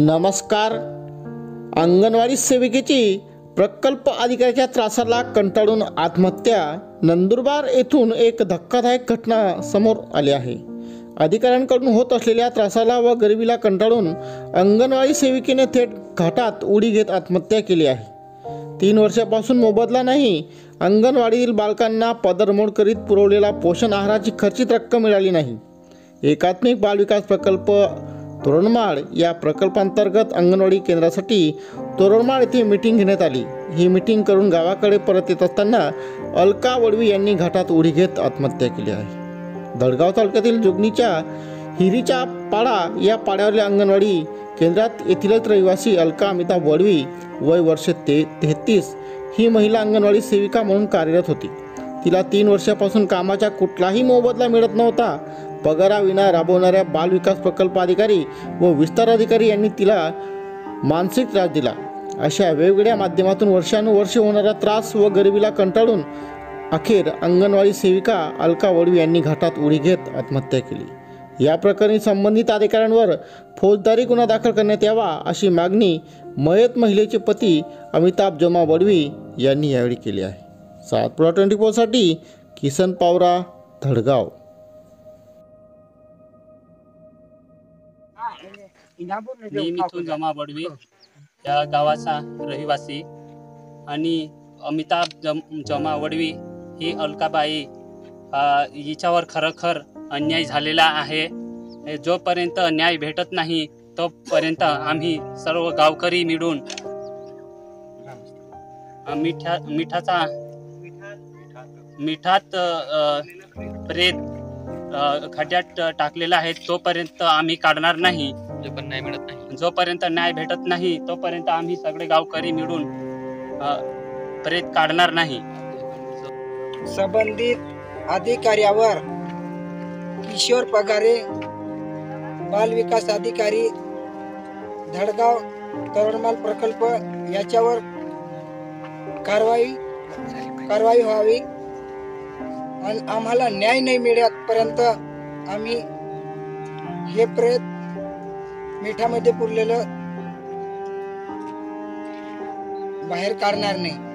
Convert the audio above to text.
नमस्कार. अंगणवाडी सेविकेची प्रकल्प अधिकाऱ्याच्या त्रासाला कंटाळून आत्महत्या. नंदुरबार येथून एक धक्कादायक घटना समोर आली आहे. अधिकाऱ्यांकडून होत असलेल्या त्रासाला व गरिबीला कंटाळून अंगणवाडी सेविकेने थेट घाटात उडी घेत आत्महत्या केली आहे. 3 वर्षापासून मोबदला नाही, अंगणवाडीतील बालकांना पदरमोड करीत पुरवलेला पोषण आहाराची खर्चित रक्कम मिळाली नाही. एकात्मिक बालविकास प्रकल्प तोरणमाळ या प्रकल्पांतर्गत अंगणवाडी केंद्रासाठी तोरणमाळ येथे मीटिंग घेण्यात आली. ही मीटिंग करून गावाकडे परत येत असताना अलका वडवी यांनी घाटात उडी घेत आत्महत्या केली आहे. दडगाव तालुक्यातील जुगनीच्या हिरीच्या पाडा या पाड्यावरील अंगणवाडी केंद्रात येथीलच रहिवासी अलका अमिताभ वडवी वय वर्ष 33 ही महिला अंगणवाडी सेविका म्हणून कार्यरत होती. तिला 3 वर्षापासून कामाचा कुठलाही मोबदला मिळत नव्हता. पगाराविना राबवणाऱ्या बालविकास प्रकल्प अधिकारी व विस्तार अधिकारी यांनी तिला मानसिक त्रास दिला. अशा वेगवेगळ्या माध्यमातून वर्षानुवर्षे होणारा त्रास व गरिबीला कंटाळून अखेर अंगणवाडी सेविका अलका वडवी यांनी घाटात उडी घेत आत्महत्या केली. या प्रकरणी संबंधित अधिकाऱ्यांवर फौजदारी गुन्हा दाखल करण्यात यावा अशी मागणी मयत महिलेचे पती अमिताभ जमा वडवी यांनी यावेळी केली आहे. सातपुरा 24 साठी किसन पावरा, धडगाव. मी मिथुन जमा वडवी या गावाचा रहिवासी आणि अमिताभ जमा वडवी ही अलकाबाई हिच्यावर खरोखर अन्याय झालेला आहे. जोपर्यंत न्याय भेटत नाही तोपर्यंत आम्ही सर्व गावकरी मिळून मिठात प्रेत खड्ड्यात टाकलेला आहे. तोपर्यंत आम्ही काढणार नाही. जोपर्यंत न्याय भेटत नाही तोपर्यंत आम्ही सगळे गावकरी मिळून प्रेत काढणार नाही. संबंधित अधिकाऱ्यावर किशोर पगारे, बाल विकास अधिकारी, धडगाव तोरणमाळ प्रकल्प याच्यावर कारवाई व्हावी आणि आम्हाला न्याय नाही मिळेपर्यंत आम्ही हे प्रेत मिठामध्ये पुरलेलं बाहेर काढणार नाही.